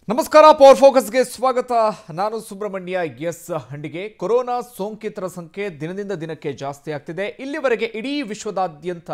ನಮಸ್ಕಾರ ಪವರ್ ಫೋಕಸ್ಗೆ ಸ್ವಾಗತ. ನಾನು ಸುಬ್ರಹ್ಮಣ್ಯ ಹಂಡಿಗೆ. ಕೊರೋನಾ ಸೋಂಕಿತರ ಸಂಖ್ಯೆ ದಿನದಿಂದ ದಿನಕ್ಕೆ ಜಾಸ್ತಿ ಆಗ್ತಿದೆ. ಇಲ್ಲಿವರೆಗೆ ಇಡೀ ವಿಶ್ವದಾದ್ಯಂತ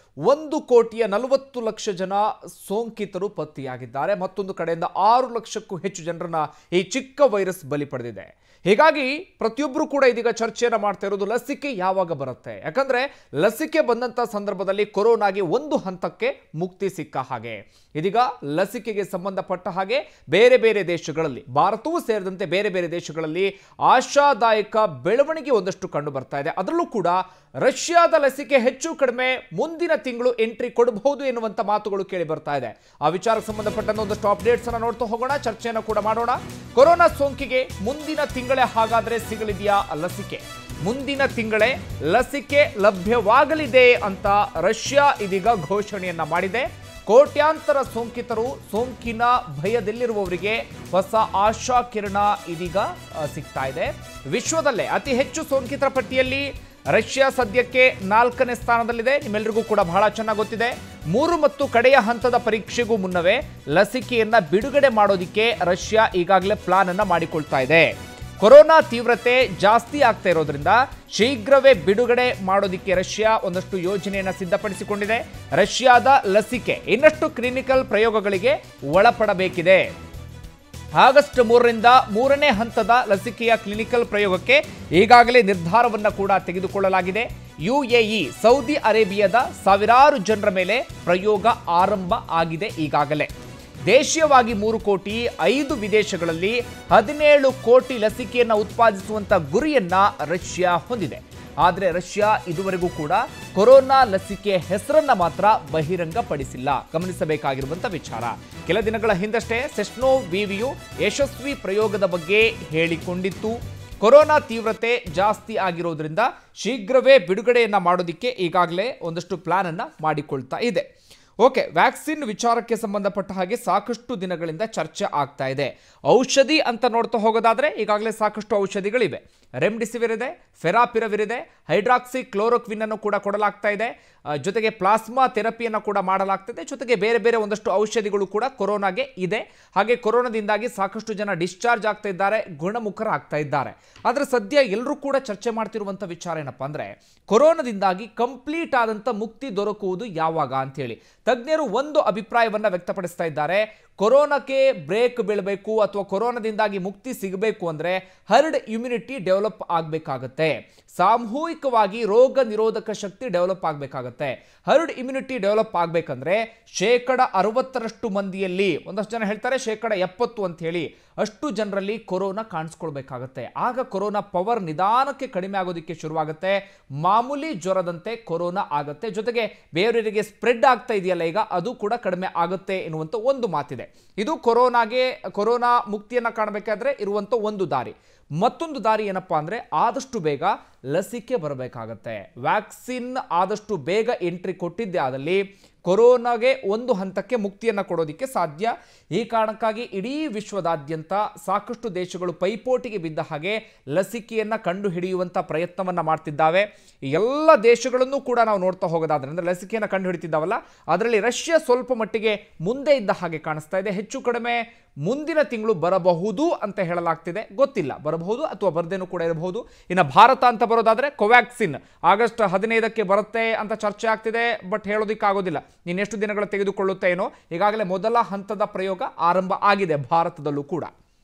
1,40,00,000 ಜನ ಸೋಂಕಿತರು ಪತ್ತೆಯಾಗಿದ್ದಾರೆ. ಮತ್ತೊಂದು ಕಡೆಯಿಂದ 6 ಲಕ್ಷಕ್ಕೂ ಹೆಚ್ಚು ಜನರನ್ನ ಈ ಚಿಕ್ಕ ವೈರಸ್ ಬಲಿ ಪಡೆದಿದೆ. ಹೀಗಾಗಿ ಪ್ರತಿಯೊಬ್ಬರು ಕೂಡ ಇದೀಗ ಚರ್ಚೆಯನ್ನು ಮಾಡ್ತಾ ಇರೋದು ಲಸಿಕೆ ಯಾವಾಗ ಬರುತ್ತೆ. ಯಾಕಂದ್ರೆ ಲಸಿಕೆ ಬಂದಂತ ಸಂದರ್ಭದಲ್ಲಿ ಕೊರೋನಾಗೆ ಒಂದು ಹಂತಕ್ಕೆ ಮುಕ್ತಿ ಸಿಕ್ಕ ಹಾಗೆ ಇದೀಗ ಲಸಿಕೆಗೆ ಸಂಬಂಧಪಟ್ಟ ಹಾಗೆ ಬೇರೆ ಬೇರೆ ದೇಶಗಳಲ್ಲಿ, ಭಾರತವೂ ಸೇರಿದಂತೆ ಬೇರೆ ಬೇರೆ ದೇಶಗಳಲ್ಲಿ ಆಶಾದಾಯಕ ಬೆಳವಣಿಗೆ ಒಂದಷ್ಟು ಕಂಡು ಬರ್ತಾ ಇದೆ. ಅದರಲ್ಲೂ ಕೂಡ ರಷ್ಯಾದ ಲಸಿಕೆ ಹೆಚ್ಚು ಕಡಿಮೆ ಮುಂದಿನ ತಿಂಗಳು ಎಂಟ್ರಿ ಕೊಡಬಹುದು ಎನ್ನುವಂತ ಮಾತುಗಳು ಕೇಳಿ ಬರ್ತಾ ಇದೆ. ಆ ವಿಚಾರಕ್ಕೆ ಸಂಬಂಧಪಟ್ಟಂತೆ ಒಂದಷ್ಟು ಅಪ್ಡೇಟ್ಸ್ ಅನ್ನು ನೋಡ್ತಾ ಹೋಗೋಣ, ಚರ್ಚೆಯನ್ನು ಕೂಡ ಮಾಡೋಣ. ಕೊರೋನಾ ಸೋಂಕಿಗೆ ಮುಂದಿನ ತಿಂಗಳೇ ಹಾಗಾದ್ರೆ ಸಿಗಲಿದೆಯಾ ಲಸಿಕೆ? ಮುಂದಿನ ತಿಂಗಳೇ ಲಸಿಕೆ ಲಭ್ಯವಾಗಲಿದೆ ಅಂತ ರಷ್ಯಾ ಇದೀಗ ಘೋಷಣೆಯನ್ನ ಮಾಡಿದೆ. ಕೋಟ್ಯಾಂತರ ಸೋಂಕಿತರು, ಸೋಂಕಿನ ಭಯದಲ್ಲಿರುವವರಿಗೆ ಹೊಸ ಆಶಾ ಕಿರಣ ಇದೀಗ ಸಿಗ್ತಾ ಇದೆ. ವಿಶ್ವದಲ್ಲೇ ಅತಿ ಹೆಚ್ಚು ಸೋಂಕಿತರ ಪಟ್ಟಿಯಲ್ಲಿ ರಷ್ಯಾ ಸದ್ಯಕ್ಕೆ 4ನೇ ಸ್ಥಾನದಲ್ಲಿದೆ. ನಿಮ್ಮೆಲ್ಲರಿಗೂ ಕೂಡ ಬಹಳ ಚೆನ್ನಾಗಿ ಗೊತ್ತಿದೆ. 3 ಮತ್ತು ಕಡೆಯ ಹಂತದ ಪರೀಕ್ಷೆಗೂ ಮುನ್ನವೇ ಲಸಿಕೆಯನ್ನ ಬಿಡುಗಡೆ ಮಾಡೋದಿಕ್ಕೆ ರಷ್ಯಾ ಈಗಾಗಲೇ ಪ್ಲಾನ್ ಅನ್ನ ಮಾಡಿಕೊಳ್ತಾ ಇದೆ. ಕೊರೋನಾ ತೀವ್ರತೆ ಜಾಸ್ತಿ ಆಗ್ತಾ ಇರೋದ್ರಿಂದ ಶೀಘ್ರವೇ ಬಿಡುಗಡೆ ಮಾಡೋದಿಕ್ಕೆ ರಷ್ಯಾ ಒಂದಷ್ಟು ಯೋಜನೆಯನ್ನು ಸಿದ್ಧಪಡಿಸಿಕೊಂಡಿದೆ. ರಷ್ಯಾದ ಲಸಿಕೆ ಇನ್ನಷ್ಟು ಕ್ಲಿನಿಕಲ್ ಪ್ರಯೋಗಗಳಿಗೆ ಒಳಪಡಬೇಕಿದೆ. ಆಗಸ್ಟ್ 3ರಿಂದ 3ನೇ ಹಂತದ ಲಸಿಕೆಯ ಕ್ಲಿನಿಕಲ್ ಪ್ರಯೋಗಕ್ಕೆ ಈಗಾಗಲೇ ನಿರ್ಧಾರವನ್ನು ಕೂಡ ತೆಗೆದುಕೊಳ್ಳಲಾಗಿದೆ. UAE, ಸೌದಿ ಅರೇಬಿಯಾದ ಸಾವಿರಾರು ಜನರ ಮೇಲೆ ಪ್ರಯೋಗ ಆರಂಭ ಆಗಿದೆ ಈಗಾಗಲೇ. ದೇಶೀಯವಾಗಿ 3 ಕೋಟಿ, 5 ವಿದೇಶಗಳಲ್ಲಿ 17 ಕೋಟಿ ಲಸಿಕೆಯನ್ನು ಉತ್ಪಾದಿಸುವಂತ ಗುರಿಯನ್ನ ರಷ್ಯಾ ಹೊಂದಿದೆ. ಆದರೆ ರಷ್ಯಾ ಇದುವರೆಗೂ ಕೂಡ ಕೊರೋನಾ ಲಸಿಕೆ ಹೆಸರನ್ನ ಮಾತ್ರ ಬಹಿರಂಗಪಡಿಸಿಲ್ಲ. ಗಮನಿಸಬೇಕಾಗಿರುವಂತ ವಿಚಾರ, ಕೆಲ ದಿನಗಳ ಹಿಂದಷ್ಟೇ ಸೆಸ್ನೋವ್ ವಿವಿಯು ಯಶಸ್ವಿ ಪ್ರಯೋಗದ ಬಗ್ಗೆ ಹೇಳಿಕೊಂಡಿತ್ತು. ಕೊರೋನಾ ತೀವ್ರತೆ ಜಾಸ್ತಿ ಆಗಿರೋದ್ರಿಂದ ಶೀಘ್ರವೇ ಬಿಡುಗಡೆಯನ್ನ ಮಾಡೋದಿಕ್ಕೆ ಈಗಾಗಲೇ ಒಂದಷ್ಟು ಪ್ಲಾನ್ ಅನ್ನ ಮಾಡಿಕೊಳ್ತಾ ಇದೆ. ಓಕೆ, ವ್ಯಾಕ್ಸಿನ್ ವಿಚಾರಕ್ಕೆ ಸಂಬಂಧಪಟ್ಟ ಹಾಗೆ ಸಾಕಷ್ಟು ದಿನಗಳಿಂದ ಚರ್ಚೆ ಆಗ್ತಾ ಇದೆ. ಔಷಧಿ ಅಂತ ನೋಡ್ತಾ ಹೋಗೋದಾದ್ರೆ ಈಗಾಗಲೇ ಸಾಕಷ್ಟು ಔಷಧಿಗಳಿವೆ. ರೆಮ್ಡಿಸಿವಿರ್ ಇದೆ, ಫೆರಾಪಿರವಿರ್ ಇದೆ, ಹೈಡ್ರಾಕ್ಸಿ ಕ್ಲೋರೋಕ್ವಿನ್ ಅನ್ನು ಕೂಡ ಕೊಡಲಾಗ್ತಾ ಇದೆ. ಜೊತೆಗೆ ಪ್ಲಾಸ್ಮಾ ಥೆರಪಿಯನ್ನು ಕೂಡ ಮಾಡಲಾಗ್ತದೆ. ಜೊತೆಗೆ ಬೇರೆ ಬೇರೆ ಒಂದಷ್ಟು ಔಷಧಿಗಳು ಕೂಡ ಕೊರೋನಾಗೆ ಇದೆ. ಹಾಗೆ ಕೊರೋನಾದಿಂದಾಗಿ ಸಾಕಷ್ಟು ಜನ ಡಿಸ್ಚಾರ್ಜ್ ಆಗ್ತಾ ಇದ್ದಾರೆ, ಗುಣಮುಖರಾಗ್ತಾ ಇದ್ದಾರೆ. ಆದರೆ ಸದ್ಯ ಎಲ್ಲರೂ ಕೂಡ ಚರ್ಚೆ ಮಾಡ್ತಿರುವಂಥ ವಿಚಾರ ಏನಪ್ಪಾ ಅಂದ್ರೆ, ಕೊರೋನಾದಿಂದಾಗಿ ಕಂಪ್ಲೀಟ್ ಆದಂಥ ಮುಕ್ತಿ ದೊರಕುವುದು ಯಾವಾಗ ಅಂತೇಳಿ ತಜ್ಞರು ಒಂದು ಅಭಿಪ್ರಾಯವನ್ನ ವ್ಯಕ್ತಪಡಿಸ್ತಾ ಇದ್ದಾರೆ. ಕೊರೋನಾಕ್ಕೆ ಬ್ರೇಕ್ ಬೀಳಬೇಕು ಅಥವಾ ಕೊರೋನಾದಿಂದಾಗಿ ಮುಕ್ತಿ ಸಿಗಬೇಕು ಅಂದ್ರೆ ಹರ್ಡ್ ಇಮ್ಯುನಿಟಿ ಡೆವಲಪ್ ಆಗಬೇಕಾಗತ್ತೆ. ಸಾಮೂಹಿಕವಾಗಿ ರೋಗ ನಿರೋಧಕ ಶಕ್ತಿ ಡೆವಲಪ್ ಆಗಬೇಕಾಗತ್ತೆ. ಹರ್ಡ್ ಇಮ್ಯುನಿಟಿ ಡೆವಲಪ್ ಆಗಬೇಕಂದ್ರೆ 60% ಮಂದಿಯಲ್ಲಿ, ಒಂದಷ್ಟು ಜನ ಹೇಳ್ತಾರೆ 70% ಅಂತ ಹೇಳಿ, ಅಷ್ಟು ಜನರಲ್ಲಿ ಕೊರೋನಾ ಕಾಣಿಸ್ಕೊಳ್ಬೇಕಾಗತ್ತೆ. ಆಗ ಕೊರೋನಾ ಪವರ್ ನಿಧಾನಕ್ಕೆ ಕಡಿಮೆ ಆಗೋದಕ್ಕೆ ಶುರುವಾಗುತ್ತೆ. ಮಾಮೂಲಿ ಜ್ವರದಂತೆ ಕೊರೋನಾ ಆಗುತ್ತೆ. ಜೊತೆಗೆ ಬೇರೆಯವರಿಗೆ ಸ್ಪ್ರೆಡ್ ಆಗ್ತಾ ಇದೆಯಲ್ಲ ಈಗ, ಅದು ಕೂಡ ಕಡಿಮೆ ಆಗುತ್ತೆ ಎನ್ನುವಂತ ಒಂದು ಮಾತಿದೆ. ಇದು ಕೊರೋನಾ ಮುಕ್ತಿಯನ್ನ ಕಾಣಬೇಕಾದ್ರೆ ಇರುವಂತ ಒಂದು ದಾರಿ. ಮತ್ತೊಂದು ದಾರಿ ಏನಪ್ಪಾ ಅಂದ್ರೆ, ಆದಷ್ಟು ಬೇಗ ಲಸಿಕೆ ಬರಬೇಕಾಗತ್ತೆ. ವ್ಯಾಕ್ಸಿನ್ ಆದಷ್ಟು ಬೇಗ ಎಂಟ್ರಿ ಕೊಟ್ಟಿದ್ದೇ ಆದಲ್ಲಿ ಕೊರೋನಾಗೆ ಒಂದು ಹಂತಕ್ಕೆ ಮುಕ್ತಿಯನ್ನು ಕೊಡೋದಕ್ಕೆ ಸಾಧ್ಯ. ಈ ಕಾರಣಕ್ಕಾಗಿ ಇಡೀ ವಿಶ್ವದಾದ್ಯಂತ ಸಾಕಷ್ಟು ದೇಶಗಳು ಪೈಪೋಟಿಗೆ ಬಿದ್ದ ಹಾಗೆ ಲಸಿಕೆಯನ್ನು ಕಂಡು ಹಿಡಿಯುವಂಥ ಪ್ರಯತ್ನವನ್ನು ಮಾಡ್ತಿದ್ದಾವೆ. ಎಲ್ಲ ದೇಶಗಳನ್ನು ಕೂಡ ನಾವು ನೋಡ್ತಾ ಹೋಗೋದಾದ್ರೆ, ಅಂದರೆ ಲಸಿಕೆಯನ್ನು ಕಂಡು ಹಿಡಿತಿದ್ದಾವಲ್ಲ, ಅದರಲ್ಲಿ ರಷ್ಯಾ ಸ್ವಲ್ಪ ಮಟ್ಟಿಗೆ ಮುಂದೆ ಇದ್ದ ಹಾಗೆ ಕಾಣಿಸ್ತಾ ಇದೆ. ಹೆಚ್ಚು ಕಡಿಮೆ ಮುಂದಿನ ತಿಂಗಳು ಬರಬಹುದು ಅಂತ ಹೇಳಲಾಗ್ತಿದೆ. ಗೊತ್ತಿಲ್ಲ, ಬರಬಹುದು ಅಥವಾ ಬರ್ದೇನೂ ಕೂಡ ಇರಬಹುದು. ಇನ್ನು ಭಾರತ ಅಂತ ಬರೋದಾದ್ರೆ ಕೋವ್ಯಾಕ್ಸಿನ್ ಆಗಸ್ಟ್ 15ಕ್ಕೆ ಬರುತ್ತೆ ಅಂತ ಚರ್ಚೆ ಆಗ್ತಿದೆ. ಬಟ್ ಹೇಳೋದಿಕ್ಕಾಗೋದಿಲ್ಲ ಇನ್ನೆಷ್ಟು ದಿನಗಳು ತೆಗೆದುಕೊಳ್ಳುತ್ತೆ ಏನೋ. ಈಗಾಗಲೇ ಮೊದಲ ಹಂತದ ಪ್ರಯೋಗ ಆರಂಭ ಆಗಿದೆ ಭಾರತದಲ್ಲೂ ಕೂಡ.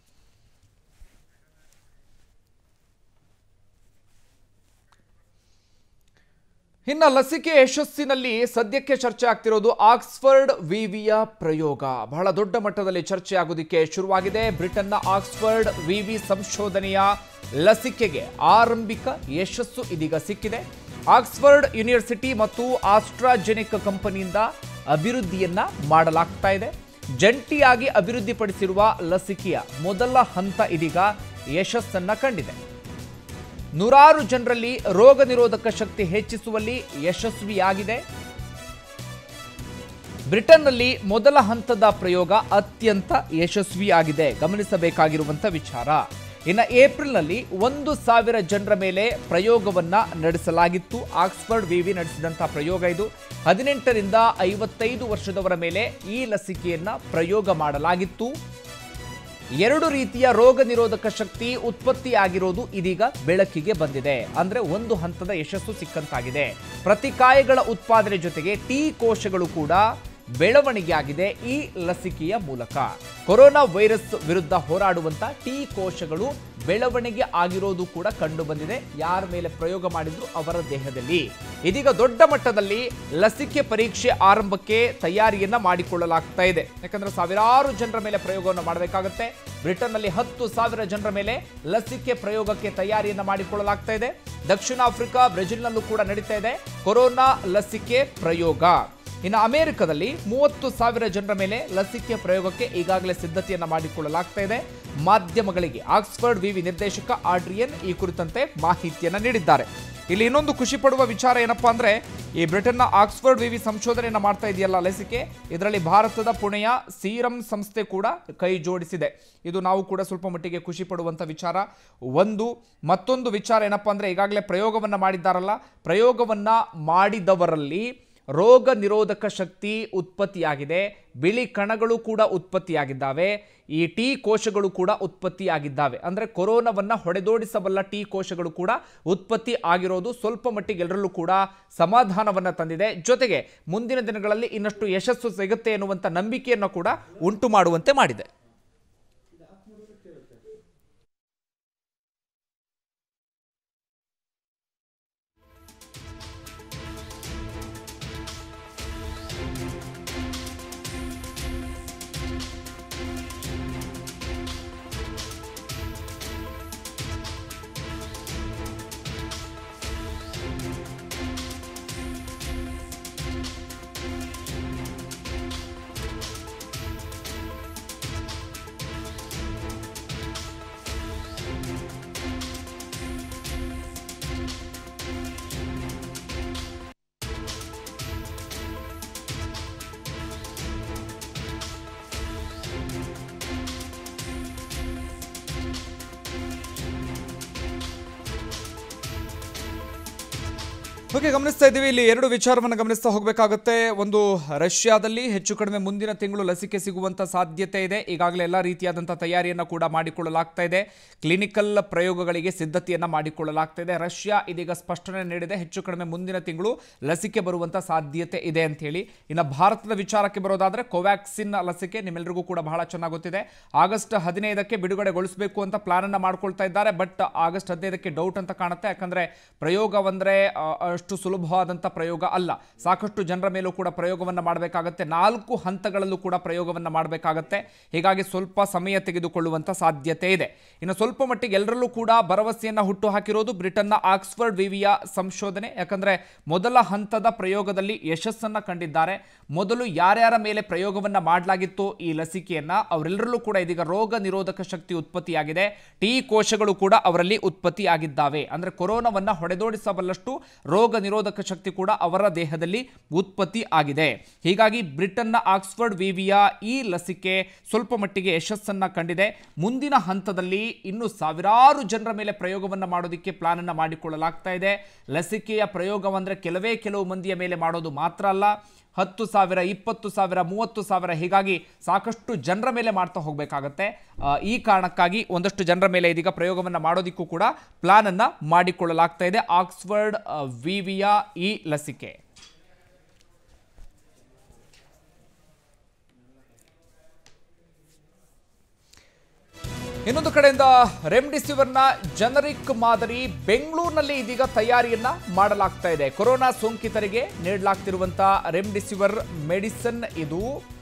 ಇನ್ನು ಲಸಿಕೆ ಯಶಸ್ಸಿನಲ್ಲಿ ಸದ್ಯಕ್ಕೆ ಚರ್ಚೆ ಆಗ್ತಿರೋದು ಆಕ್ಸ್ಫರ್ಡ್ ವಿವಿಯ ಪ್ರಯೋಗ. ಬಹಳ ದೊಡ್ಡ ಮಟ್ಟದಲ್ಲಿ ಚರ್ಚೆ ಆಗೋದಕ್ಕೆ ಶುರುವಾಗಿದೆ. ಬ್ರಿಟನ್ನ ಆಕ್ಸ್ಫರ್ಡ್ ವಿವಿ ಸಂಶೋಧನೆಯ ಲಸಿಕೆಗೆ ಆರಂಭಿಕ ಯಶಸ್ಸು ಇದೀಗ ಸಿಕ್ಕಿದೆ. ಆಕ್ಸ್ಫರ್ಡ್ ಯೂನಿವರ್ಸಿಟಿ ಮತ್ತು ಆಸ್ಟ್ರಾಜೆನಿಕ್ ಕಂಪನಿಯಿಂದ ಅಭಿವೃದ್ಧಿಯನ್ನ ಮಾಡಲಾಗ್ತಾ ಇದೆ. ಜಂಟಿಯಾಗಿ ಅಭಿವೃದ್ಧಿಪಡಿಸಿರುವ ಲಸಿಕೆಯ ಮೊದಲ ಹಂತ ಇದೀಗ ಯಶಸ್ಸನ್ನ ಕಂಡಿದೆ. 100 ಜನರಲ್ಲಿ ರೋಗ ನಿರೋಧಕ ಶಕ್ತಿ ಹೆಚ್ಚಿಸುವಲ್ಲಿ ಯಶಸ್ವಿಯಾಗಿದೆ. ಬ್ರಿಟನ್ನಲ್ಲಿ ಮೊದಲ ಹಂತದ ಪ್ರಯೋಗ ಅತ್ಯಂತ ಯಶಸ್ವಿಯಾಗಿದೆ. ಗಮನಿಸಬೇಕಾಗಿರುವಂಥ ವಿಚಾರ. ಇನ್ನು ಏಪ್ರಿಲ್ನಲ್ಲಿ 1,000 ಜನರ ಮೇಲೆ ಪ್ರಯೋಗವನ್ನ ನಡೆಸಲಾಗಿತ್ತು. ಆಕ್ಸ್ಫರ್ಡ್ ವಿವಿ ನಡೆಸಿದಂಥ ಪ್ರಯೋಗ ಇದು. 18ರಿಂದ 55 ವರ್ಷದವರ ಮೇಲೆ ಈ ಲಸಿಕೆಯನ್ನ ಪ್ರಯೋಗ ಮಾಡಲಾಗಿತ್ತು. ಎರಡು ರೀತಿಯ ರೋಗ ನಿರೋಧಕ ಶಕ್ತಿ ಉತ್ಪತ್ತಿಯಾಗಿರೋದು ಇದೀಗ ಬೆಳಕಿಗೆ ಬಂದಿದೆ. ಅಂದ್ರೆ ಒಂದು ಹಂತದ ಯಶಸ್ಸು ಸಿಕ್ಕಂತಾಗಿದೆ. ಪ್ರತಿಕಾಯಗಳ ಉತ್ಪಾದನೆ ಜೊತೆಗೆ ಟಿ ಕೋಶಗಳು ಕೂಡ ಬೆಳವಣಿಗೆಯಾಗಿದೆ ಈ ಲಸಿಕೆಯ ಮೂಲಕ. ಕೊರೋನಾ ವೈರಸ್ ವಿರುದ್ಧ ಹೋರಾಡುವಂತ ಟಿ ಕೋಶಗಳು ಬೆಳವಣಿಗೆ ಆಗಿರೋದು ಕೂಡ ಕಂಡು ಬಂದಿದೆ ಯಾರ ಮೇಲೆ ಪ್ರಯೋಗ ಮಾಡಿದ್ರು ಅವರ ದೇಹದಲ್ಲಿ. ಇದೀಗ ದೊಡ್ಡ ಮಟ್ಟದಲ್ಲಿ ಲಸಿಕೆ ಪರೀಕ್ಷೆ ಆರಂಭಕ್ಕೆ ತಯಾರಿಯನ್ನ ಮಾಡಿಕೊಳ್ಳಲಾಗ್ತಾ ಇದೆ. ಯಾಕಂದ್ರೆ ಸಾವಿರಾರು ಜನರ ಮೇಲೆ ಪ್ರಯೋಗವನ್ನು ಮಾಡಬೇಕಾಗುತ್ತೆ. ಬ್ರಿಟನ್ನಲ್ಲಿ 10,000 ಜನರ ಮೇಲೆ ಲಸಿಕೆ ಪ್ರಯೋಗಕ್ಕೆ ತಯಾರಿಯನ್ನ ಮಾಡಿಕೊಳ್ಳಲಾಗ್ತಾ ಇದೆ. ದಕ್ಷಿಣ ಆಫ್ರಿಕಾ, ಬ್ರೆಜಿಲ್ನಲ್ಲೂ ಕೂಡ ನಡೀತಾ ಇದೆ ಕೊರೋನಾ ಲಸಿಕೆ ಪ್ರಯೋಗ. ಇನ್ನು ಅಮೆರಿಕದಲ್ಲಿ 30,000 ಜನರ ಮೇಲೆ ಲಸಿಕೆ ಪ್ರಯೋಗಕ್ಕೆ ಈಗಾಗಲೇ ಸಿದ್ಧತೆಯನ್ನ ಮಾಡಿಕೊಳ್ಳಲಾಗ್ತಾ ಇದೆ. ಮಾಧ್ಯಮಗಳಿಗೆ ಆಕ್ಸ್ಫರ್ಡ್ ವಿವಿ ನಿರ್ದೇಶಕ ಆಡ್ರಿಯನ್ ಈ ಕುರಿತಂತೆ ಮಾಹಿತಿಯನ್ನ ನೀಡಿದ್ದಾರೆ. ಇಲ್ಲಿ ಇನ್ನೊಂದು ಖುಷಿ ಪಡುವ ವಿಚಾರ ಏನಪ್ಪಾ ಅಂದ್ರೆ, ಈ ಬ್ರಿಟನ್ನ ಆಕ್ಸ್ಫರ್ಡ್ ವಿವಿ ಸಂಶೋಧನೆಯನ್ನ ಮಾಡ್ತಾ ಇದೆಯಲ್ಲ ಲಸಿಕೆ, ಇದರಲ್ಲಿ ಭಾರತದ ಪುಣೆಯ ಸೀರಂ ಸಂಸ್ಥೆ ಕೂಡ ಕೈ ಜೋಡಿಸಿದೆ. ಇದು ನಾವು ಕೂಡ ಸ್ವಲ್ಪ ಮಟ್ಟಿಗೆ ಖುಷಿ ಪಡುವಂತ ವಿಚಾರ. ಮತ್ತೊಂದು ವಿಚಾರ ಏನಪ್ಪಾ ಅಂದ್ರೆ, ಈಗಾಗಲೇ ಪ್ರಯೋಗವನ್ನ ಮಾಡಿದ್ದಾರಲ್ಲ, ಪ್ರಯೋಗವನ್ನ ಮಾಡಿದವರಲ್ಲಿ ರೋಗ ನಿರೋಧಕ ಶಕ್ತಿ ಉತ್ಪತ್ತಿಯಾಗಿದೆ. ಬಿಳಿ ಕಣಗಳು ಕೂಡ ಉತ್ಪತ್ತಿಯಾಗಿದ್ದಾವೆ. ಈ ಟಿ ಕೋಶಗಳು ಕೂಡ ಉತ್ಪತ್ತಿಯಾಗಿದ್ದಾವೆ. ಅಂದ್ರೆ ಕೊರೋನಾವನ್ನ ಹೊಡೆದೋಡಿಸಬಲ್ಲ ಟಿ ಕೋಶಗಳು ಕೂಡ ಉತ್ಪತ್ತಿ ಆಗಿರೋದು ಸ್ವಲ್ಪ ಮಟ್ಟಿಗೆ ಎಲ್ಲರಲ್ಲೂ ಕೂಡ ಸಮಾಧಾನವನ್ನ ತಂದಿದೆ. ಜೊತೆಗೆ ಮುಂದಿನ ದಿನಗಳಲ್ಲಿ ಇನ್ನಷ್ಟು ಯಶಸ್ಸು ಸಿಗುತ್ತೆ ಎನ್ನುವಂತ ನಂಬಿಕೆಯನ್ನು ಕೂಡ ಉಂಟು ಮಾಡುವಂತೆ ಮಾಡಿದೆ. ಓಕೆ, ಗಮನಿಸ್ತಾ ಇದ್ದೀವಿ. ಇಲ್ಲಿ ಎರಡು ವಿಚಾರವನ್ನು ಗಮನಿಸ್ತಾ ಹೋಗಬೇಕಾಗುತ್ತೆ. ಒಂದು, ರಷ್ಯಾದಲ್ಲಿ ಹೆಚ್ಚು ಕಡಿಮೆ ಮುಂದಿನ ತಿಂಗಳು ಲಸಿಕೆ ಸಿಗುವಂತ ಸಾಧ್ಯತೆ ಇದೆ. ಈಗಾಗಲೇ ಎಲ್ಲ ರೀತಿಯಾದಂತಹ ತಯಾರಿಯನ್ನು ಕೂಡ ಮಾಡಿಕೊಳ್ಳಲಾಗ್ತಾ ಇದೆ. ಕ್ಲಿನಿಕಲ್ ಪ್ರಯೋಗಗಳಿಗೆ ಸಿದ್ಧತೆಯನ್ನ ಮಾಡಿಕೊಳ್ಳಲಾಗ್ತಾ ಇದೆ. ರಷ್ಯಾ ಇದೀಗ ಸ್ಪಷ್ಟನೆ ನೀಡಿದೆ, ಹೆಚ್ಚು ಕಡಿಮೆ ಮುಂದಿನ ತಿಂಗಳು ಲಸಿಕೆ ಬರುವಂತ ಸಾಧ್ಯತೆ ಇದೆ ಅಂತ ಹೇಳಿ. ಇನ್ನು ಭಾರತದ ವಿಚಾರಕ್ಕೆ ಬರೋದಾದ್ರೆ, ಕೋವ್ಯಾಕ್ಸಿನ್ ಲಸಿಕೆ ನಿಮ್ಮೆಲ್ಲರಿಗೂ ಕೂಡ ಬಹಳ ಚೆನ್ನಾಗಿ ಗೊತ್ತಿದೆ. ಆಗಸ್ಟ್ 15ಕ್ಕೆ ಬಿಡುಗಡೆಗೊಳಿಸಬೇಕು ಅಂತ ಪ್ಲಾನ್ ಅನ್ನ ಮಾಡ್ಕೊಳ್ತಾ ಇದ್ದಾರೆ. ಬಟ್ ಆಗಸ್ಟ್ 15ಕ್ಕೆ ಡೌಟ್ ಅಂತ ಕಾಣುತ್ತೆ. ಯಾಕಂದ್ರೆ ಪ್ರಯೋಗವಂದ್ರೆ ಅಷ್ಟು ಸುಲಭವಾದಂಥ ಪ್ರಯೋಗ ಅಲ್ಲ. ಸಾಕಷ್ಟು ಜನರ ಮೇಲೂ ಕೂಡ ಪ್ರಯೋಗವನ್ನು ಮಾಡಬೇಕಾಗತ್ತೆ. 4 ಹಂತಗಳಲ್ಲೂ ಕೂಡ ಪ್ರಯೋಗವನ್ನು ಮಾಡಬೇಕಾಗತ್ತೆ. ಹೀಗಾಗಿ ಸ್ವಲ್ಪ ಸಮಯ ತೆಗೆದುಕೊಳ್ಳುವಂಥ ಸಾಧ್ಯತೆ ಇದೆ. ಇನ್ನು ಸ್ವಲ್ಪ ಮಟ್ಟಿಗೆ ಎಲ್ಲರಲ್ಲೂ ಕೂಡ ಭರವಸೆಯನ್ನು ಹುಟ್ಟು ಹಾಕಿರೋದು ಬ್ರಿಟನ್ನ ಆಕ್ಸ್ಫರ್ಡ್ ವಿವಿಯ ಸಂಶೋಧನೆ. ಯಾಕಂದ್ರೆ ಮೊದಲ ಹಂತದ ಪ್ರಯೋಗದಲ್ಲಿ ಯಶಸ್ಸನ್ನು ಕಂಡಿದ್ದಾರೆ. ಮೊದಲು ಯಾರ್ಯಾರ ಮೇಲೆ ಪ್ರಯೋಗವನ್ನು ಮಾಡಲಾಗಿತ್ತು ಈ ಲಸಿಕೆಯನ್ನ, ಅವರೆಲ್ಲರಲ್ಲೂ ಕೂಡ ಇದೀಗ ರೋಗ ನಿರೋಧಕ ಶಕ್ತಿ ಉತ್ಪತ್ತಿಯಾಗಿದೆ. ಟಿ ಕೋಶಗಳು ಕೂಡ ಅವರಲ್ಲಿ ಉತ್ಪತ್ತಿಯಾಗಿದ್ದಾವೆ. ಅಂದ್ರೆ ಕೊರೋನಾವನ್ನ ಹೊಡೆದೋಡಿಸಬಲ್ಲಷ್ಟು ರೋಗ ನಿರೋಧಕ ಶಕ್ತಿ ಕೂಡ ಅವರ ದೇಹದಲ್ಲಿ ಉತ್ಪತ್ತಿ ಆಗಿದೆ. ಹೀಗಾಗಿ ಬ್ರಿಟನ್ನ ಆಕ್ಸ್ಫರ್ಡ್ ವಿವಿಯ ಈ ಲಸಿಕೆ ಸ್ವಲ್ಪ ಮಟ್ಟಿಗೆ ಯಶಸ್ಸನ್ನ ಕಂಡಿದೆ. ಮುಂದಿನ ಹಂತದಲ್ಲಿ ಇನ್ನು ಸಾವಿರಾರು ಜನರ ಮೇಲೆ ಪ್ರಯೋಗವನ್ನು ಮಾಡೋದಕ್ಕೆ ಪ್ಲಾನ್ ಅನ್ನ ಮಾಡಿಕೊಳ್ಳಲಾಗ್ತಾ ಇದೆ. ಲಸಿಕೆಯ ಪ್ರಯೋಗವಂದ್ರೆ ಕೆಲವು ಮಂದಿಯ ಮೇಲೆ ಮಾಡೋದು ಮಾತ್ರ ಅಲ್ಲ, 10,000, 20,000, 30,000 ಹೀಗಾಗಿ ಸಾಕಷ್ಟು ಜನರ ಮೇಲೆ ಮಾಡ್ತಾ ಹೋಗಬೇಕಾಗತ್ತೆ. ಈ ಕಾರಣಕ್ಕಾಗಿ ಒಂದಷ್ಟು ಜನರ ಮೇಲೆ ಇದೀಗ ಪ್ರಯೋಗವನ್ನು ಮಾಡೋದಕ್ಕೂ ಕೂಡ ಪ್ಲಾನ್ ಅನ್ನ ಮಾಡಿಕೊಳ್ಳಲಾಗ್ತಾ ಇದೆ ಆಕ್ಸ್ಫರ್ಡ್ ವಿವಿಯ ಈ ಲಸಿಕೆ. ಇನ್ನೊಂದು ಕಡೆಯಿಂದ ರೆಮ್ಡಿಸಿವಿರ್ನ ಜನರಿಕ್ ಮಾದರಿ ಬೆಂಗಳೂರಿನಲ್ಲಿ ಇದೀಗ ತಯಾರಿಯನ್ನ ಮಾಡಲಾಗ್ತಾ ಇದೆ. ಕೊರೋನಾ ಸೋಂಕಿತರಿಗೆ ನೀಡಲಾಗ್ತಿರುವಂತಹ ರೆಮ್ಡಿಸಿವಿರ್ ಮೆಡಿಸಿನ್ ಇದು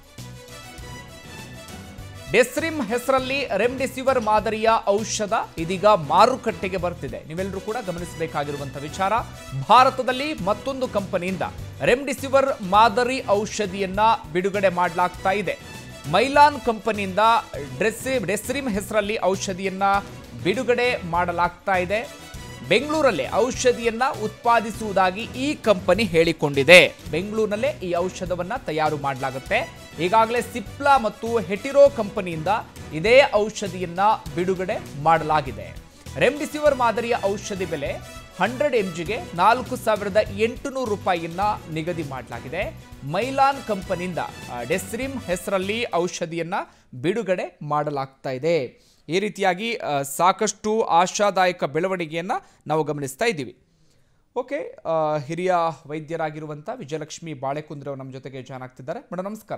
ಡೆಸ್ರಿಮ್ ಹೆಸರಲ್ಲಿ ರೆಮ್ಡಿಸಿವಿರ್ ಮಾದರಿಯ ಔಷಧ ಇದೀಗ ಮಾರುಕಟ್ಟೆಗೆ ಬರ್ತಿದೆ. ನೀವೆಲ್ಲರೂ ಕೂಡ ಗಮನಿಸಬೇಕಾಗಿರುವಂತಹ ವಿಚಾರ, ಭಾರತದಲ್ಲಿ ಮತ್ತೊಂದು ಕಂಪನಿಯಿಂದ ರೆಮ್ಡಿಸಿವಿರ್ ಮಾದರಿ ಔಷಧಿಯನ್ನ ಬಿಡುಗಡೆ ಮಾಡಲಾಗ್ತಾ ಇದೆ. ಮೈಲಾನ್ ಕಂಪನಿಯಿಂದ ಡೆಸ್ರಿಮ್ ಹೆಸರಲ್ಲಿ ಔಷಧಿಯನ್ನ ಬಿಡುಗಡೆ ಮಾಡಲಾಗ್ತಾ ಇದೆ. ಬೆಂಗಳೂರಲ್ಲೇ ಔಷಧಿಯನ್ನ ಉತ್ಪಾದಿಸುವುದಾಗಿ ಈ ಕಂಪನಿ ಹೇಳಿಕೊಂಡಿದೆ. ಬೆಂಗಳೂರಿನಲ್ಲೇ ಈ ಔಷಧವನ್ನ ತಯಾರು ಮಾಡಲಾಗುತ್ತೆ. ಈಗಾಗಲೇ ಸಿಪ್ಲಾ ಮತ್ತು ಹೆಟಿರೋ ಕಂಪನಿಯಿಂದ ಇದೇ ಔಷಧಿಯನ್ನ ಬಿಡುಗಡೆ ಮಾಡಲಾಗಿದೆ. ರೆಮ್ಡಿಸಿವಿರ್ ಮಾದರಿಯ ಔಷಧಿ ಬೆಲೆ 100 mgಗೆ 4,800 ರೂಪಾಯಿಯನ್ನ ನಿಗದಿ ಮಾಡಲಾಗಿದೆ. ಮೈಲಾನ್ ಕಂಪನಿಯಿಂದ ಡೆಸ್ರಿಮ್ ಹೆಸರಲ್ಲಿ ಔಷಧಿಯನ್ನ ಬಿಡುಗಡೆ ಮಾಡಲಾಗ್ತಾ ಇದೆ. ಈ ರೀತಿಯಾಗಿ ಸಾಕಷ್ಟು ಆಶಾದಾಯಕ ಬೆಳವಣಿಗೆಯನ್ನು ನಾವು ಗಮನಿಸ್ತಾ ಇದ್ದೀವಿ. ಓಕೆ, ಹಿರಿಯ ವೈದ್ಯರಾಗಿರುವಂಥ ವಿಜಯಲಕ್ಷ್ಮಿ ಬಾಳೆಕುಂದ್ರೆ ಅವರು ನಮ್ಮ ಜೊತೆಗೆ ಜಾಯ್ನ್ ಆಗ್ತಿದ್ದಾರೆ. ಮೇಡಮ್ ನಮಸ್ಕಾರ.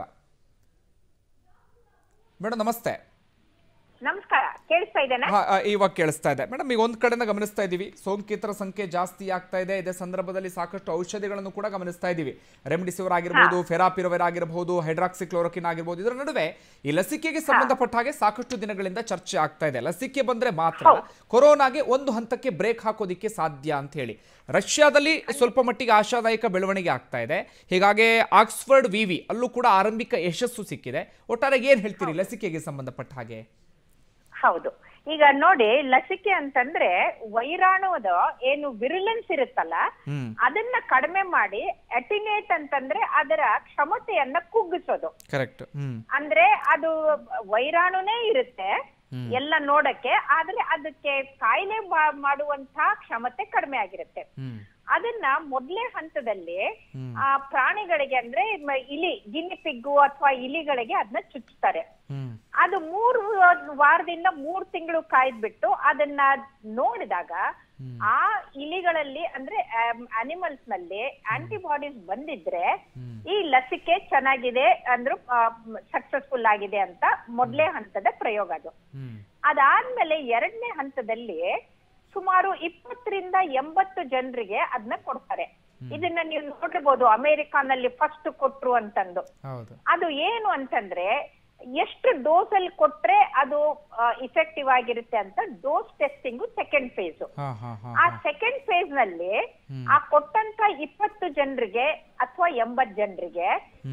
ಮೇಡಮ್ ನಮಸ್ತೆ. ನಮಸ್ಕಾರ, ಕೇಳಿಸ್ತಾ ಇದೆನಾ? ಇವಾಗ ಕೇಳಿಸ್ತಾ ಇದೆ ಮೇಡಮ್. ಈಗ ಒಂದ್ ಕಡೆಯಿಂದ ಗಮನಿಸ್ತಾ ಇದ್ದೀವಿ, ಸೋಂಕಿತರ ಸಂಖ್ಯೆ ಜಾಸ್ತಿ ಆಗ್ತಾ ಇದೆ. ಇದೇ ಸಂದರ್ಭದಲ್ಲಿ ಸಾಕಷ್ಟು ಔಷಧಿಗಳನ್ನು ಕೂಡ ಗಮನಿಸ್ತಾ ಇದ್ದೀವಿ. ರೆಮ್ಡಿಸಿವಿರ್ ಆಗಿರ್ಬೋದು, ಫೆರಾಪಿರವಿರ್ ಆಗಿರಬಹುದು, ಹೈಡ್ರಾಕ್ಸಿಕ್ಲೋರೋಕಿನ್ ಆಗಿರ್ಬೋದು. ಇದರ ನಡುವೆ ಈ ಲಸಿಕೆಗೆ ಸಂಬಂಧಪಟ್ಟ ಹಾಗೆ ಸಾಕಷ್ಟು ದಿನಗಳಿಂದ ಚರ್ಚೆ ಆಗ್ತಾ ಇದೆ. ಲಸಿಕೆ ಬಂದ್ರೆ ಮಾತ್ರ ಕೊರೋನಾಗೆ ಒಂದು ಹಂತಕ್ಕೆ ಬ್ರೇಕ್ ಹಾಕೋದಿಕ್ಕೆ ಸಾಧ್ಯ ಅಂತ ಹೇಳಿ. ರಷ್ಯಾದಲ್ಲಿ ಸ್ವಲ್ಪ ಮಟ್ಟಿಗೆ ಆಶಾದಾಯಕ ಬೆಳವಣಿಗೆ ಆಗ್ತಾ ಇದೆ. ಹೀಗಾಗಿ ಆಕ್ಸ್ಫರ್ಡ್ ವಿವಿ ಅಲ್ಲೂ ಕೂಡ ಆರಂಭಿಕ ಯಶಸ್ಸು ಸಿಕ್ಕಿದೆ. ಒಟ್ಟಾರೆ ಏನ್ ಹೇಳ್ತೀರಿ ಲಸಿಕೆಗೆ ಸಂಬಂಧಪಟ್ಟ ಹಾಗೆ? ಹೌದು, ಈಗ ನೋಡಿ, ಲಸಿಕೆ ಅಂತಂದ್ರೆ ವೈರಾಣುದ ಏನು ವಿರುಲೆನ್ಸ್ ಇರುತ್ತಲ್ಲ ಅದನ್ನ ಕಡಿಮೆ ಮಾಡಿ ಅಟಿನೇಟ್ ಅಂತಂದ್ರೆ ಅದರ ಕ್ಷಮತೆಯನ್ನ ಕುಗ್ಗಿಸೋದು. ಕರೆಕ್ಟ್. ಅಂದ್ರೆ ಅದು ವೈರಾಣುನೇ ಇರುತ್ತೆ ಎಲ್ಲ ನೋಡಕ್ಕೆ, ಆದ್ರೆ ಅದಕ್ಕೆ ಕಾಯಿಲೆ ಮಾಡುವಂತಹ ಕ್ಷಮತೆ ಕಡಿಮೆ ಆಗಿರುತ್ತೆ. ಅದನ್ನ ಮೊದಲೇ ಹಂತದಲ್ಲಿ ಆ ಪ್ರಾಣಿಗಳಿಗೆ ಅಂದ್ರೆ ಇಲಿ, ಗಿನಿ ಪಿಗ್ಗು ಅಥವಾ ಇಲಿಗಳಿಗೆ ಅದನ್ನ ಚುಚ್ಚುತ್ತಾರೆ. ಅದು 3 ವಾರದಿಂದ 3 ತಿಂಗಳು ಕಾಯ್ದ್ಬಿಟ್ಟು ಅದನ್ನ ನೋಡಿದಾಗ ಆ ಇಲಿಗಳಲ್ಲಿ ಅಂದ್ರೆ ಅನಿಮಲ್ಸ್ ನಲ್ಲಿ ಆಂಟಿಬಾಡೀಸ್ ಬಂದಿದ್ರೆ ಈ ಲಸಿಕೆ ಚೆನ್ನಾಗಿದೆ ಅಂದ್ರೂ ಸಕ್ಸಸ್ಫುಲ್ ಆಗಿದೆ ಅಂತ ಮೊದಲೇ ಹಂತದ ಪ್ರಯೋಗ ಅದು. ಅದಾದ್ಮೇಲೆ 2ನೇ ಹಂತದಲ್ಲಿ ಸುಮಾರು 20 ರಿಂದ 80 ಜನರಿಗೆ ಅದನ್ನ ಕೊಡ್ತಾರೆ. ಇದನ್ನ ನೀವು ನೋಡಿರ್ಬೋದು, ಅಮೆರಿಕಾನಲ್ಲಿ ಫಸ್ಟ್ ಕೊಟ್ರು ಅಂತಂದು. ಅದು ಏನು ಅಂತಂದ್ರೆ ಎಷ್ಟು ಡೋಸ್ ಅಲ್ಲಿ ಕೊಟ್ರೆ ಅದು ಇಫೆಕ್ಟಿವ್ ಆಗಿರುತ್ತೆ ಅಂತ ಡೋಸ್ ಟೆಸ್ಟಿಂಗ್ ಸೆಕೆಂಡ್ ಫೇಸ್. ಆ ಸೆಕೆಂಡ್ ಫೇಸ್ ನಲ್ಲಿ ಆ ಕೊಟ್ಟಂತ 20 ಜನರಿಗೆ ಅಥವಾ 80 ಜನರಿಗೆ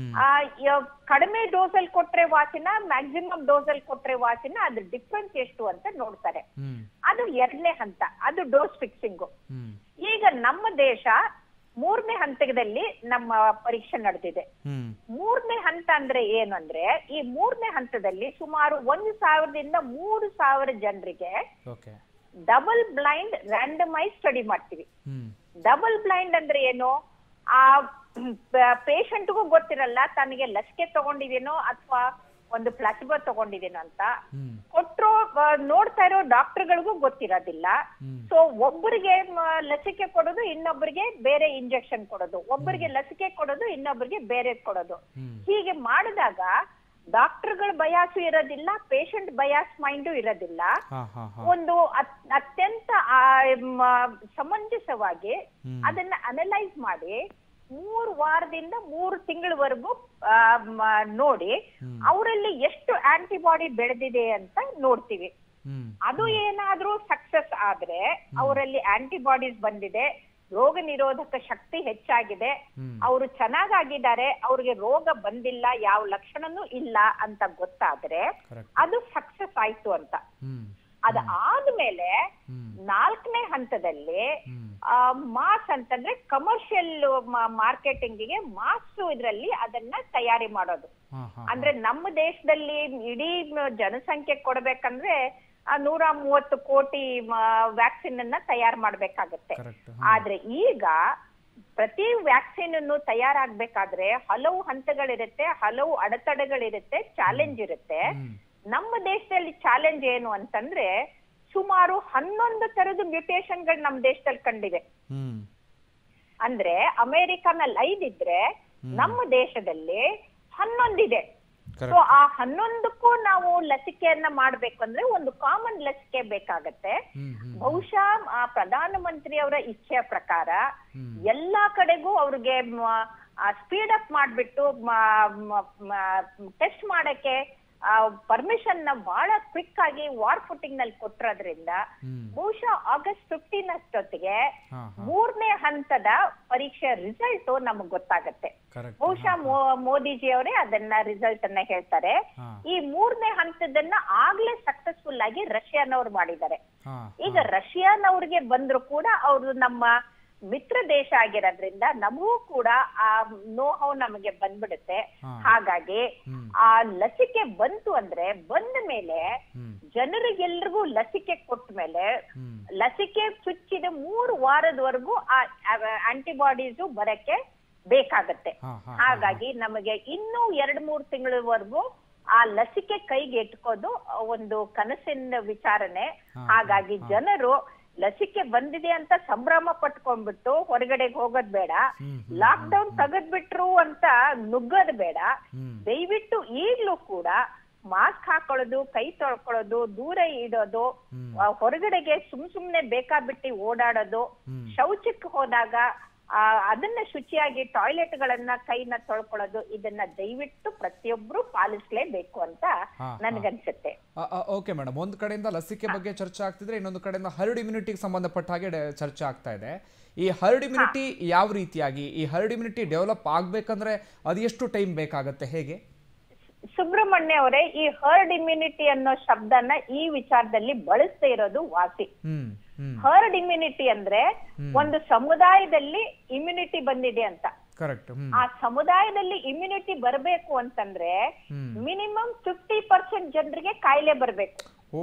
ಕಡಿಮೆ ಡೋಸ್ ಅಲ್ಲಿ ಕೊಟ್ರೆ ವಾಸಿನ, ಮ್ಯಾಕ್ಸಿಮಮ್ ಡೋಸ್ ಅಲ್ಲಿ ಕೊಟ್ರೆ ವಾಸಿನ, ಅದ್ರ ಡಿಫ್ರೆನ್ಸ್ ಎಷ್ಟು ಅಂತ ನೋಡ್ತಾರೆ. ಅದು 2ನೇ ಹಂತ, ಅದು ಡೋಸ್ ಫಿಕ್ಸಿಂಗ್. ಈಗ ನಮ್ಮ ದೇಶ 3ನೇ ಹಂತದಲ್ಲಿ ನಮ್ಮ ಪರೀಕ್ಷೆ ನಡೆದಿದೆ. 3ನೇ ಹಂತ ಅಂದ್ರೆ ಏನು ಅಂದ್ರೆ, ಈ 3ನೇ ಹಂತದಲ್ಲಿ ಸುಮಾರು 1000 ರಿಂದ 3000 ಜನರಿಗೆ ಡಬಲ್ ಬ್ಲೈಂಡ್ ರ್ಯಾಂಡಮೈಸ್ ಸ್ಟಡಿ ಮಾಡ್ತೀವಿ. ಡಬಲ್ ಬ್ಲೈಂಡ್ ಅಂದ್ರೆ ಏನು, ಆ ಪೇಷಂಟ್ಗೂ ಗೊತ್ತಿರಲ್ಲ ತನಗೆ ಲಸಿಕೆ ತಗೊಂಡಿದೇನೋ ಅಥವಾ ಒಂದು ಪ್ಲಾಸಿಬೋ ತಗೊಂಡಿದೇನೋ ಅಂತ. ಕೊಟ್ಟರು ನೋಡ್ತಾ ಇರೋ ಡಾಕ್ಟರ್ಗಳಿಗೂ ಗೊತ್ತಿರೋದಿಲ್ಲ. ಸೊ ಒಬ್ಬರಿಗೆ ಲಸಿಕೆ ಕೊಡೋದು, ಇನ್ನೊಬ್ಬರಿಗೆ ಬೇರೆ ಇಂಜೆಕ್ಷನ್ ಕೊಡೋದು, ಒಬ್ಬರಿಗೆ ಲಸಿಕೆ ಕೊಡೋದು, ಇನ್ನೊಬ್ಬರಿಗೆ ಬೇರೆ ಕೊಡೋದು. ಹೀಗೆ ಮಾಡಿದಾಗ ಡಾಕ್ಟರ್ಗಳ ಬಯಾಸು ಇರೋದಿಲ್ಲ, ಪೇಷಂಟ್ ಬಯಾಸ್ ಮೈಂಡು ಇರೋದಿಲ್ಲ. ಒಂದು ಅತ್ಯಂತ ಸಮಂಜಸವಾಗಿ ಅದನ್ನ ಅನಲೈಸ್ ಮಾಡಿ 3 ವಾರದಿಂದ 3 ತಿಂಗಳವರೆಗೂ ನೋಡಿ ಅವರಲ್ಲಿ ಎಷ್ಟು ಆಂಟಿಬಾಡಿ ಬೆಳೆದಿದೆ ಅಂತ ನೋಡ್ತೀವಿ. ಅದು ಏನಾದ್ರೂ ಸಕ್ಸಸ್ ಆದ್ರೆ ಅವರಲ್ಲಿ ಆಂಟಿಬಾಡೀಸ್ ಬಂದಿದೆ, ರೋಗ ನಿರೋಧಕ ಶಕ್ತಿ ಹೆಚ್ಚಾಗಿದೆ, ಅವರು ಚೆನ್ನಾಗಿದ್ದಾರೆ, ಅವ್ರಿಗೆ ರೋಗ ಬಂದಿಲ್ಲ, ಯಾವ ಲಕ್ಷಣನೂ ಇಲ್ಲ ಅಂತ ಗೊತ್ತಾದ್ರೆ ಅದು ಸಕ್ಸಸ್ ಆಯ್ತು ಅಂತ. ಅದಾದ್ಮೇಲೆ 4ನೇ ಹಂತದಲ್ಲಿ ಮಾಸ್ ಅಂತಂದ್ರೆ ಕಮರ್ಷಿಯಲ್ ಮಾರ್ಕೆಟಿಂಗಿಗೆ ಮಾಸ್ ಇದ್ರಲ್ಲಿ ಅದನ್ನ ತಯಾರಿ ಮಾಡೋದು. ಅಂದ್ರೆ ನಮ್ಮ ದೇಶದಲ್ಲಿ ಇಡೀ ಜನಸಂಖ್ಯೆ ಕೊಡ್ಬೇಕಂದ್ರೆ 130 ಕೋಟಿ ವ್ಯಾಕ್ಸಿನ್ ಅನ್ನ ತಯಾರು ಮಾಡ್ಬೇಕಾಗತ್ತೆ. ಆದ್ರೆ ಈಗ ಪ್ರತಿ ವ್ಯಾಕ್ಸಿನ್ ಅನ್ನು ತಯಾರಾಗ್ಬೇಕಾದ್ರೆ ಹಲವು ಹಂತಗಳಿರುತ್ತೆ, ಹಲವು ಅಡೆತಡೆಗಳಿರುತ್ತೆ, ಚಾಲೆಂಜ್ ಇರುತ್ತೆ. ನಮ್ಮ ದೇಶದಲ್ಲಿ ಚಾಲೆಂಜ್ ಏನು ಅಂತಂದ್ರೆ ಸುಮಾರು 11 ತರದ ಮ್ಯೂಟೇಷನ್ಗಳು ನಮ್ಮ ದೇಶದಲ್ಲಿ ಕಂಡಿವೆ. ಅಂದ್ರೆ ಅಮೆರಿಕನಲ್ಲಿ 5 ಇದ್ರೆ ನಮ್ಮ ದೇಶದಲ್ಲಿ 11 ಇದೆ. ಸೊ ಆ 11ಕ್ಕೂ ನಾವು ಲಸಿಕೆಯನ್ನ ಮಾಡ್ಬೇಕು ಅಂದ್ರೆ ಒಂದು ಕಾಮನ್ ಲಸಿಕೆ ಬೇಕಾಗತ್ತೆ. ಬಹುಶಃ ಪ್ರಧಾನ ಮಂತ್ರಿ ಅವರ ಇಚ್ಛೆಯ ಪ್ರಕಾರ ಎಲ್ಲಾ ಕಡೆಗೂ ಅವ್ರಿಗೆ ಸ್ಪೀಡ್ ಅಪ್ ಮಾಡ್ಬಿಟ್ಟು ಟೆಸ್ಟ್ ಮಾಡಕ್ಕೆ ಪರ್ಮಿಷನ್ ನ ಬಹಳ ಕ್ವಿಕ್ ಆಗಿ ವಾರ್ ಫುಟಿಂಗ್ ನಲ್ಲಿ ಕೊಟ್ಟಿರೋದ್ರಿಂದ ಬಹುಶಃ ಆಗಸ್ಟ್ 15 ಅಷ್ಟೊತ್ತಿಗೆ 3ನೇ ಹಂತದ ಪರೀಕ್ಷೆಯ ರಿಸಲ್ಟ್ ನಮಗ್ ಗೊತ್ತಾಗತ್ತೆ. ಬಹುಶಃ ಮೋದಿಜಿ ಅವರೇ ಅದನ್ನ ರಿಸಲ್ಟ್ ಅನ್ನ ಹೇಳ್ತಾರೆ. ಈ 3ನೇ ಹಂತದನ್ನ ಆಗ್ಲೇ ಸಕ್ಸಸ್ಫುಲ್ ಆಗಿ ರಷ್ಯಾನವ್ರು ಮಾಡಿದ್ದಾರೆ. ಈಗ ರಷ್ಯಾನವ್ರಿಗೆ ಬಂದ್ರು ಕೂಡ ಅವರು ನಮ್ಮ ಮಿತ್ರ ದೇಶ ಆಗಿರೋದ್ರಿಂದ ನಮಗೂ ಕೂಡ ಆ ನೋಹೌ ನಮಗೆ ಬಂದ್ಬಿಡುತ್ತೆ. ಹಾಗಾಗಿ ಆ ಲಸಿಕೆ ಬಂತು ಅಂದ್ರೆ ಬಂದ ಮೇಲೆ ಜನರಿಗೆಲ್ರಿಗೂ ಲಸಿಕೆ ಕೊಟ್ಟ ಮೇಲೆ ಲಸಿಕೆ ಚುಚ್ಚಿದ 3 ವಾರದವರೆಗೂ ಆ ಆಂಟಿಬಾಡೀಸು ಬರಕ್ಕೆ ಬೇಕಾಗತ್ತೆ. ಹಾಗಾಗಿ ನಮಗೆ ಇನ್ನೂ 2-3 ತಿಂಗಳವರೆಗೂ ಆ ಲಸಿಕೆ ಕೈಗೆ ಎಟ್ಕೋದು ಒಂದು ಕನಸಿನ ವಿಚಾರನೆ. ಹಾಗಾಗಿ ಜನರು ಲಸಿಕೆ ಬಂದಿದೆ ಅಂತ ಸಂಭ್ರಮ ಪಟ್ಕೊಂಡ್ಬಿಟ್ಟು ಹೊರಗಡೆಗೆ ಹೋಗೋದ್ ಬೇಡ, ಲಾಕ್ ಡೌನ್ ತೆಗೆದ್ಬಿಟ್ರು ಅಂತ ನುಗ್ಗೋದ್ ಬೇಡ. ದಯವಿಟ್ಟು ಈಗ್ಲೂ ಕೂಡ ಮಾಸ್ಕ್ ಹಾಕೊಳ್ಳೋದು, ಕೈ ತೊಳ್ಕೊಳ್ಳೋದು, ದೂರ ಇಡೋದು, ಹೊರಗಡೆಗೆ ಸುಮ್ನೆ ಬೇಕಾಬಿಟ್ಟಿ ಓಡಾಡೋದು, ಶೌಚಕ್ಕೆ ಹೋದಾಗ ಅದನ್ನ ಶುಚಿಯಾಗಿ ಟಾಯ್ಲೆಟ್ ಗಳನ್ನ ಕೈನ ತೊಳ್ಕೊಳ್ಳೋದು, ಇದನ್ನ ದಯವಿಟ್ಟು ಪ್ರತಿಯೊಬ್ರು ಪಾಲಿಸ್ಲೇಬೇಕು ಅಂತ ನನ್ಗನ್ಸುತ್ತೆ. ಓಕೆ ಮೇಡಮ್, ಒಂದ್ ಕಡೆಯಿಂದ ಲಸಿಕೆ ಬಗ್ಗೆ ಚರ್ಚೆ ಆಗ್ತಿದ್ರೆ, ಇನ್ನೊಂದು ಕಡೆಯಿಂದ ಹರ್ಡ್ ಇಮ್ಯುನಿಟಿಗೆ ಸಂಬಂಧಪಟ್ಟ ಹಾಗೆ ಚರ್ಚೆ ಆಗ್ತಾ ಇದೆ. ಈ ಹರ್ಡ್ ಇಮ್ಯುನಿಟಿ ಯಾವ ರೀತಿಯಾಗಿ, ಈ ಹರ್ಡ್ ಇಮ್ಯುನಿಟಿ ಡೆವಲಪ್ ಆಗ್ಬೇಕಂದ್ರೆ ಅದು ಎಷ್ಟು ಟೈಮ್ ಬೇಕಾಗತ್ತೆ, ಹೇಗೆ? ಸುಬ್ರಹ್ಮಣ್ಯ ಅವರೇ, ಈ ಹರ್ಡ್ ಇಮ್ಯುನಿಟಿ ಅನ್ನೋ ಶಬ್ದನ ಈ ವಿಚಾರದಲ್ಲಿ ಬಳಸ್ತಾ ಇರೋದು ವಾಸಿ. ಹರ್ಡ್ ಇಮ್ಯುನಿಟಿ ಅಂದ್ರೆ ಒಂದು ಸಮುದಾಯದಲ್ಲಿ ಇಮ್ಯುನಿಟಿ ಬಂದಿದೆ ಅಂತ. ಆ ಸಮುದಾಯದಲ್ಲಿ ಇಮ್ಯುನಿಟಿ ಬರಬೇಕು ಅಂತಂದ್ರೆ ಮಿನಿಮಮ್ 50% ಜನರಿಗೆ ಕಾಯಿಲೆ ಬರ್ಬೇಕು.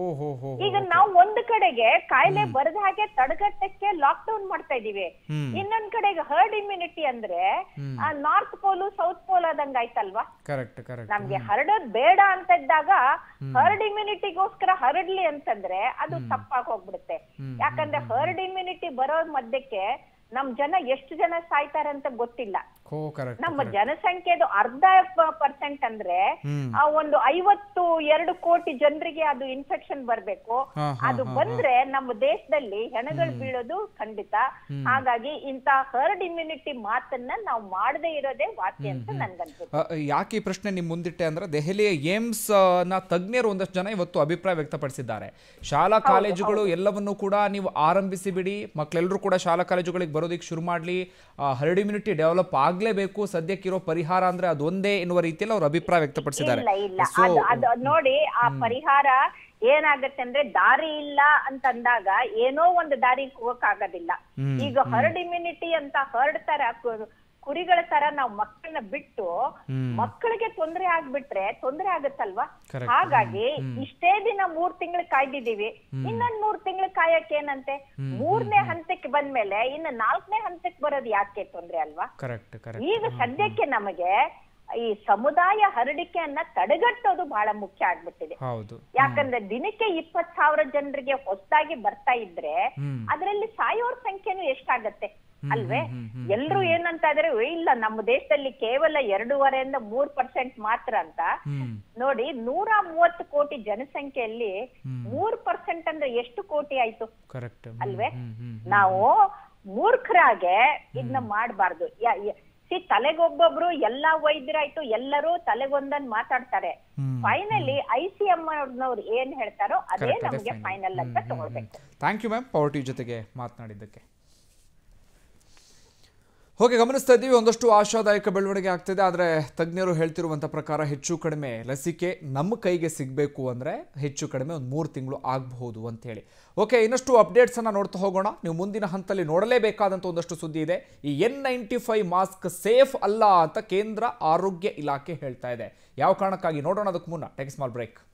ಈಗ ನಾವು ಒಂದು ಕಡೆಗೆ ಕಾಯಿಲೆ ಬರದ ಹಾಗೆ ತಡೆಗಟ್ಟಕ್ಕೆ ಲಾಕ್ ಡೌನ್ ಮಾಡ್ತಾ ಇದೀವಿ, ಇನ್ನೊಂದ್ ಕಡೆಗೆ ಹರ್ಡ್ ಇಮ್ಯುನಿಟಿ ಅಂದ್ರೆ ನಾರ್ತ್ ಪೋಲ್ ಸೌತ್ ಪೋಲ್ ಆದಂಗ ಆಯ್ತಲ್ವಾ? ನಮ್ಗೆ ಹರಡೋದ್ ಬೇಡ ಅಂತ ಇದ್ದಾಗ ಹರ್ಡ್ ಇಮ್ಯುನಿಟಿಗೋಸ್ಕರ ಹರಡ್ಲಿ ಅಂತಂದ್ರೆ ಅದು ತಪ್ಪಾಗಿ ಹೋಗ್ಬಿಡುತ್ತೆ. ಯಾಕಂದ್ರೆ ಹರ್ಡ್ ಇಮ್ಯುನಿಟಿ ಬರೋ ಮಧ್ಯಕ್ಕೆ ನಮ್ ಜನ ಎಷ್ಟು ಜನ ಸಾಯ್ತಾರೆ ಅಂತ ಗೊತ್ತಿಲ್ಲ. ನಮ್ಮ ಜನಸಂಖ್ಯೆದು 0.5% ಅಂದ್ರೆ ಒಂದು 52 ಕೋಟಿ ಜನರಿಗೆ ಅದು ಇನ್ಫೆಕ್ಷನ್ ಬರ್ಬೇಕು. ಅದು ಬಂದ್ರೆ ನಮ್ಮ ದೇಶದಲ್ಲಿ ಹೆಣಗಳು ಬೀಳೋದು ಖಂಡಿತ. ಹಾಗಾಗಿ ಇಂತ ಹರ್ಡ್ ಇಮ್ಯುನಿಟಿ ಮಾತನ್ನ ನಾವು ಮಾಡದೇ ಇರೋದೇ ವಾಸಿ ಅಂತ ನನ್ಗನ್ಸುತ್ತೆ. ಯಾಕೆ ಈ ಪ್ರಶ್ನೆ ನಿಮ್ ಮುಂದಿಟ್ಟೆ ಅಂದ್ರೆ, ದೆಹಲಿಯ ಏಮ್ಸ್ ನ ತಜ್ಞರು ಒಂದಷ್ಟು ಜನ ಇವತ್ತು ಅಭಿಪ್ರಾಯ ವ್ಯಕ್ತಪಡಿಸಿದ್ದಾರೆ. ಶಾಲಾ ಕಾಲೇಜುಗಳು ಎಲ್ಲವನ್ನೂ ಕೂಡ ನೀವು ಆರಂಭಿಸಿ ಬಿಡಿ, ಮಕ್ಕಳೆಲ್ಲರೂ ಕೂಡ ಶಾಲಾ ಕಾಲೇಜುಗಳಿಗೆ ಬರೋದಿಕ್ಕೆ ಶುರು ಮಾಡ್ಲಿ, ಹರ್ಡ್ ಇಮ್ಯುನಿಟಿ ಡೆವಲಪ್ ಆಗ್ಲೇಬೇಕು, ಸದ್ಯಕ್ಕಿರೋ ಪರಿಹಾರ ಅಂದ್ರೆ ಅದೊಂದೇ ಎನ್ನುವ ರೀತಿಯಲ್ಲಿ ಅವರು ಅಭಿಪ್ರಾಯ ವ್ಯಕ್ತಪಡಿಸಿದ್ದಾರೆ. ನೋಡಿ, ಆ ಪರಿಹಾರ ಏನಾಗತ್ತೆ ಅಂದ್ರೆ ದಾರಿ ಇಲ್ಲ ಅಂತಂದಾಗ ಏನೋ ಒಂದು ದಾರಿಗೆ ಹೋಗಕ್ಕಾಗೋದಿಲ್ಲ. ಈಗ ಹರ್ಡ್ ಇಮ್ಯುನಿಟಿ ಅಂತ ಹರ್ಡ್ ತರ ಕುರಿಗಳ ತರ ನಾವು ಮಕ್ಕಳನ್ನ ಬಿಟ್ಟು ಮಕ್ಕಳಿಗೆ ತೊಂದರೆ ಆಗ್ಬಿಟ್ರೆ ತೊಂದರೆ ಆಗತ್ತಲ್ವಾ? ಹಾಗಾಗಿ ಇಷ್ಟೇ ದಿನ 3 ತಿಂಗಳು ಕಾಯ್ದಿದೀವಿ, ಇನ್ನೊಂದ್ 3 ತಿಂಗಳು ಕಾಯಕ್ ಏನಂತೆ? 3ನೇ ಹಂತಕ್ಕೆ ಬಂದ್ಮೇಲೆ ಇನ್ನು 4ನೇ ಹಂತಕ್ಕೆ ಬರೋದು ಯಾಕೆ ತೊಂದ್ರೆ ಅಲ್ವಾ? ಈಗ ಸದ್ಯಕ್ಕೆ ನಮಗೆ ಈ ಸಮುದಾಯ ಹರಡಿಕೆಯನ್ನ ತಡೆಗಟ್ಟೋದು ಬಹಳ ಮುಖ್ಯ ಆಗ್ಬಿಟ್ಟಿದೆ. ಯಾಕಂದ್ರೆ ದಿನಕ್ಕೆ 20,000 ಜನರಿಗೆ ಹೊಸದಾಗಿ ಬರ್ತಾ ಇದ್ರೆ ಅದರಲ್ಲಿ ಸಾಯೋರ್ ಸಂಖ್ಯೆನೂ ಎಷ್ಟಾಗತ್ತೆ ಅಲ್ವೇ? ಎಲ್ರು ಏನಂತ ಇದ್ರೆ, ಇಲ್ಲ ನಮ್ಮ ದೇಶದಲ್ಲಿ ಕೇವಲ 2.5% 3% ಮಾತ್ರ ಅಂತ. ನೋಡಿ, 130 ಕೋಟಿ ಜನಸಂಖ್ಯೆಯಲ್ಲಿ 3% ಅಂದ್ರೆ ಎಷ್ಟು ಕೋಟಿ ಆಯ್ತು ಅಲ್ವೇ? ನಾವು ಮೂರ್ಖರಾಗೆ ಇದನ್ನ ಮಾಡಬಾರ್ದು. ತಲೆಗೊಬ್ಬೊಬ್ರು ಎಲ್ಲಾ ವೈದ್ಯರಾಯ್ತು, ಎಲ್ಲರೂ ತಲೆಗೊಂದನ್ ಮಾತಾಡ್ತಾರೆ. ಫೈನಲಿ ICMR ಏನ್ ಹೇಳ್ತಾರೋ ಅದೇ ನಮ್ಗೆ ಫೈನಲ್ ಅಂತ ತಗೊಳ್ಬೇಕು. Thank you ma'am, power TV ಜೊತೆಗೆ ಮಾತನಾಡಿದ್ದಕ್ಕೆ. ಹೋಗಿ ಗಮನಿಸ್ತಾ ಇದ್ದೀವಿ, ಒಂದಷ್ಟು ಆಶಾದಾಯಕ ಬೆಳವಣಿಗೆ ಆಗ್ತಿದೆ. ಆದರೆ ತಜ್ಞರು ಹೇಳ್ತಿರುವಂಥ ಪ್ರಕಾರ ಹೆಚ್ಚು ಕಡಿಮೆ ಲಸಿಕೆ ನಮ್ಮ ಕೈಗೆ ಸಿಗಬೇಕು ಅಂದರೆ ಹೆಚ್ಚು ಕಡಿಮೆ ಒಂದು 3 ತಿಂಗಳು ಆಗಬಹುದು ಅಂತೇಳಿ. ಓಕೆ, ಇನ್ನಷ್ಟು ಅಪ್ಡೇಟ್ಸನ್ನು ನೋಡ್ತಾ ಹೋಗೋಣ. ನೀವು ಮುಂದಿನ ಹಂತದಲ್ಲಿ ನೋಡಲೇಬೇಕಾದಂಥ ಒಂದಷ್ಟು ಸುದ್ದಿ ಇದೆ. ಈ N95 ಮಾಸ್ಕ್ ಸೇಫ್ ಅಲ್ಲ ಅಂತ ಕೇಂದ್ರ ಆರೋಗ್ಯ ಇಲಾಖೆ ಹೇಳ್ತಾ ಇದೆ. ಯಾವ ಕಾರಣಕ್ಕಾಗಿ ನೋಡೋಣ, ಅದಕ್ಕೆ ಮುನ್ನ ಟೇಕ್ ಸ್ಮಾಲ್ ಬ್ರೇಕ್.